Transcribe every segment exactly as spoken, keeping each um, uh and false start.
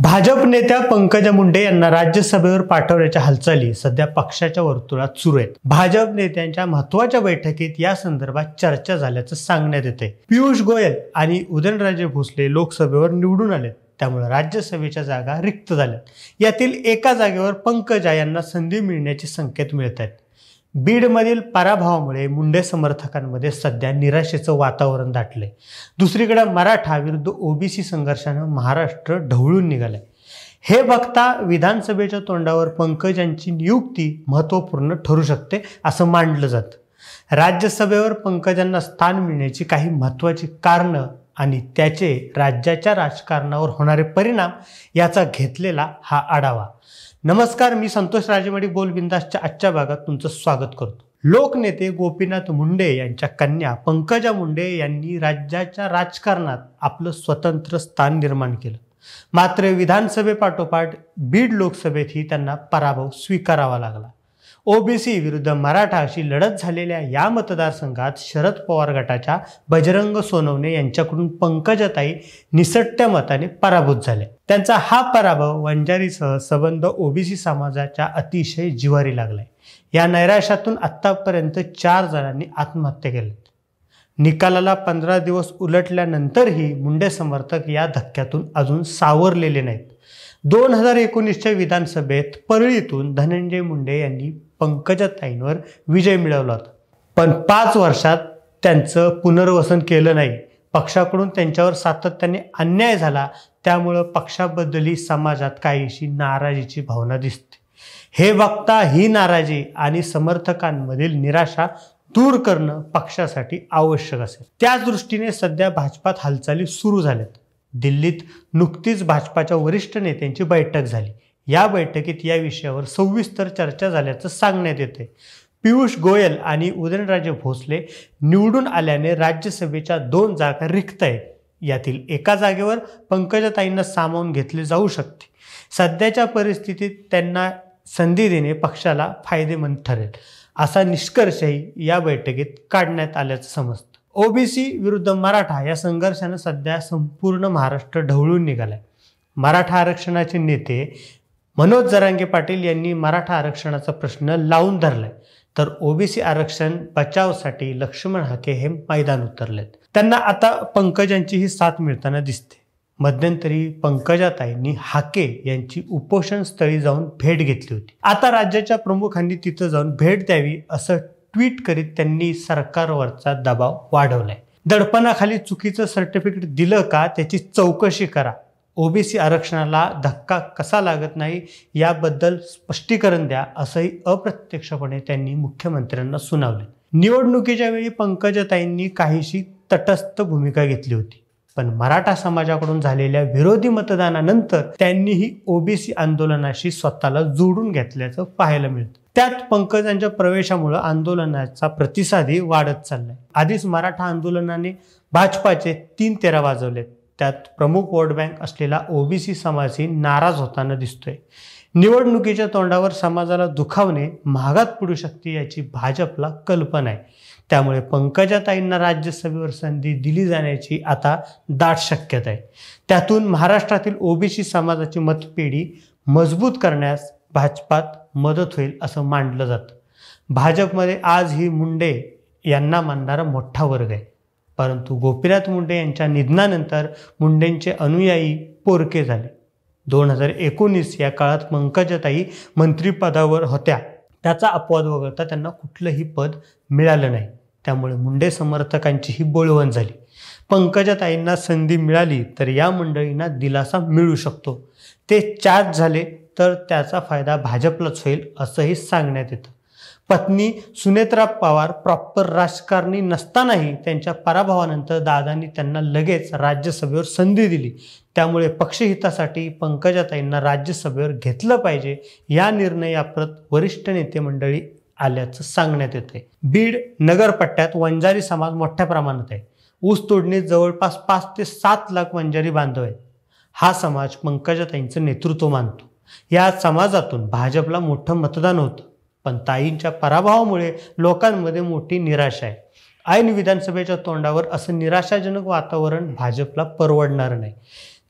भाजप नेत्या पंकजा मुंडे यांना राज्यसभेवर पाठवण्याच्या हालचाली सध्या पक्षाच्या वर्तुळात सुरू आहेत। भाजप नेत्यांच्या महत्त्वाच्या बैठकीत या संदर्भात चर्चा झाल्याचं सांगण्यात येते। पियुष गोयल आणि उदयनराजे भोसले लोकसभेवर निवडून आले, त्यामुळे राज्यसभेच्या जागा रिक्त झाल्यात। यातील एका जागेवर पंकजा यांना संधी मिळण्याचे संकेत मिळत आहेत। बीडमधील पराभवामुळे मुंडे समर्थकांमध्ये सध्या निराशेचं वातावरण दाटलंय। दुसरीकडे मराठा विरुद्ध ओबीसी संघर्षानं महाराष्ट्र ढवळून निघालाय। हे बघता विधानसभेच्या तोंडावर पंकजांची नियुक्ती महत्त्वपूर्ण ठरू शकते असं मानलं जातं। राज्यसभेवर पंकजांना स्थान मिळण्याची काही महत्त्वाची कारणं आणि त्याचे राज्याच्या राजकारणावर होणारे परिणाम याचा घेतलेला हा आढावा। नमस्कार, मी संतोष राजेमडी बोलबिंदासच्या आजच्या भागात तुमचं स्वागत करतो। लोकनेते गोपीनाथ मुंडे यांच्या कन्या पंकजा मुंडे यांनी राज्याच्या राजकारणात आपलं स्वतंत्र स्थान निर्माण केलं, मात्र विधानसभेपाठोपाठ बीड लोकसभेतही त्यांना पराभव स्वीकारावा लागला। ओबीसी विरुद्ध मराठा अशी लढत झालेल्या या मतदारसंघात शरद पवार गटाच्या बजरंग सोनवणे यांच्याकडून पंकजाताई निसटत्या मताने पराभूत झाले। त्यांचा हा पराभव वंजारीसह सबंध ओबीसी समाजाच्या अतिशय जिव्हारी लागलाय। या नैराश्यातून आतापर्यंत चार जणांनी आत्महत्या केल्या। निकालाला पंधरा दिवस उलटल्यानंतरही मुंडे समर्थक या धक्क्यातून अजून सावरलेले नाहीत। दोन हजार एकोणीसच्या विधानसभेत परळीतून धनंजय मुंडे यांनी पंकजाताईंवर विजय मिळवला होता, पण पाच वर्षात त्यांचं पुनर्वसन केलं नाही। पक्षाकडून त्यांच्यावर सातत्याने अन्याय झाला, त्यामुळं पक्षाबद्दलही समाजात काहीशी नाराजीची भावना दिसते। हे बघता ही नाराजी आणि समर्थकांमधील निराशा दूर करणं पक्षासाठी आवश्यक असेल। त्या दृष्टीने सध्या भाजपात हालचाली सुरू झाल्यात। दिल्लीत नुकतीच भाजपाच्या वरिष्ठ नेत्यांची बैठक झाली। या बैठकीत या विषयावर सविस्तर चर्चा झाल्याचं सांगण्यात येते। पियुष गोयल आणि उदयनराजे भोसले निवडून आल्याने राज्यसभेच्या दोन जागा रिक्त आहेत। यातील एका जागेवर पंकजाताईंना सामावून घेतले जाऊ शकते। सध्याच्या परिस्थितीत त्यांना संधी देणे पक्षाला फायदेमंद ठरेल, असा निष्कर्षही या बैठकीत काढण्यात आल्याचं समजतं। ओबीसी विरुद्ध मराठा या संघर्षानं सध्या संपूर्ण महाराष्ट्र ढवळून निघालाय। मराठा आरक्षणाचे नेते मनोज जरांगे पाटील यांनी मराठा आरक्षणाचा प्रश्न लावून धरलाय, तर ओबीसी आरक्षण बचावसाठी लक्ष्मण हाके हे मैदान उतरलेत। त्यांना आता पंकजांचीही साथ मिळताना दिसते। मध्यंतरी पंकजाताईंनी हाके यांची उपोषण स्थळी जाऊन भेट घेतली होती। आता राज्याच्या प्रमुखांनी तिथं जाऊन भेट द्यावी असं ट्विट करीत त्यांनी सरकारवरचा दबाव वाढवलाय। दडपणाखाली चुकीचं सर्टिफिकेट दिलं का त्याची चौकशी करा, ओबीसी आरक्षणाला धक्का कसा लागत नाही याबद्दल स्पष्टीकरण द्या, असंही अप्रत्यक्षपणे त्यांनी मुख्यमंत्र्यांना सुनावले। निवडणुकीच्या वेळी पंकजाताईंनी काहीशी तटस्थ भूमिका घेतली होती, पण मराठा समाजाकडून झालेल्या विरोधी मतदानानंतर त्यांनीही ओबीसी आंदोलनाशी स्वतःला जोडून घेतल्याचं पाहायला मिळतं। त्यात पंकजांच्या प्रवेशामुळे आंदोलनाचा प्रतिसादही वाढत चाललाय। आधीच मराठा आंदोलनाने भाजपाचे तीन तेरा वाजवलेत, त्यात प्रमुख वोट बँक असलेला ओबीसी समाजही नाराज होताना दिसतोय। निवडणुकीच्या तोंडावर समाजाला दुखावणे महागात पडू शकते याची भाजपला कल्पना आहे, त्यामुळे पंकजाताईंना राज्यसभेवर संधी दिली जाण्याची आता दाट शक्यता आहे। त्यातून महाराष्ट्रातील ओबीसी समाजाची मतपेढी मजबूत करण्यास भाजपात मदत होईल असं मानलं जातं। भाजपमध्ये आजही मुंडे यांना मानणारा मोठा वर्ग आहे, परंतु गोपीनाथ मुंडे यांच्या निधनानंतर मुंडेंचे अनुयायी पोरके झाले। दोन हजार एकोणीस या काळात पंकजाताई मंत्रिपदावर होत्या, त्याचा अपवाद वगळता त्यांना कुठलंही पद मिळालं नाही, त्यामुळे मुंडे समर्थकांची ही बोळवण झाली। पंकजाताईंना संधी मिळाली तर या मंडळींना दिलासा मिळू शकतो। ते चार्ज झाले तर त्याचा फायदा भाजपलाच होईल असंही सांगण्यात येतं। पत्नी सुनेत्रा पवार प्रॉपर राजकारणी नसतानाही त्यांच्या पराभवानंतर दादांनी त्यांना लगेच राज्यसभेवर संधी दिली, त्यामुळे पक्षहितासाठी पंकजाताईंना राज्यसभेवर घेतलं पाहिजे या निर्णयाप्रत वरिष्ठ नेते मंडळी आल्याचं सांगण्यात येते। बीड नगरपट्ट्यात वंजारी समाज मोठ्या प्रमाणात आहे। ऊस तोडणीत जवळपास पाच ते सात लाख वंजारी बांधव आहेत। हा समाज पंकजाताईंचं नेतृत्व मानतो। या समाजातून भाजपला मोठं मतदान होतं, पण ताईंच्या पराभवामुळे लोकांमध्ये मोठी निराशा आहे। ऐन विधानसभेच्या तोंडावर असं निराशाजनक वातावरण भाजपला परवडणार नाही।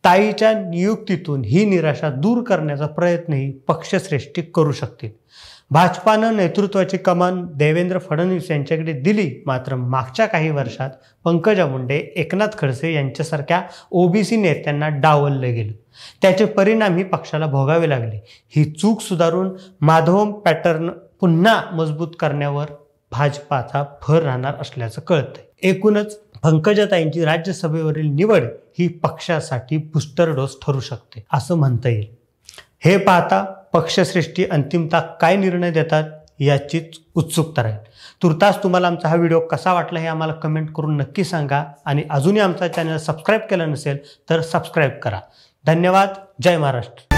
ताईच्या नियुक्तीतून ही निराशा दूर करण्याचा प्रयत्नही पक्षश्रेष्ठी करू शकतील. भाजपानं नेतृत्वाची कमान देवेंद्र फडणवीस यांच्याकडे दिली, मात्र मागच्या काही वर्षात पंकजा मुंडे, एकनाथ खडसे यांच्यासारख्या ओबीसी नेत्यांना डावललं गेलं. त्याचे परिणामही पक्षाला भोगावे लागले. ही चूक सुधारून माधवम पॅटर्न पुन्हा मजबूत करण्यावर भाजपाचा भर राहणार असल्याचं कळतंय. एकूणच पंकजाताईंची राज्यसभेवरील निवड ही पक्षासाठी बूस्टर डोस ठरू शकते असं म्हणता येईल. हे पाहता पक्षश्रेष्ठी अंतिमतः काय निर्णय देतात याचीच उत्सुकता राहील. तुर्तास तुम्हाला आमचा हा व्हिडिओ कसा वाटला हे आम्हाला कमेंट करून नक्की सांगा आणि अजूनही आमचा चॅनल सबस्क्राईब केला नसेल तर सबस्क्राईब करा. धन्यवाद. जय महाराष्ट्र.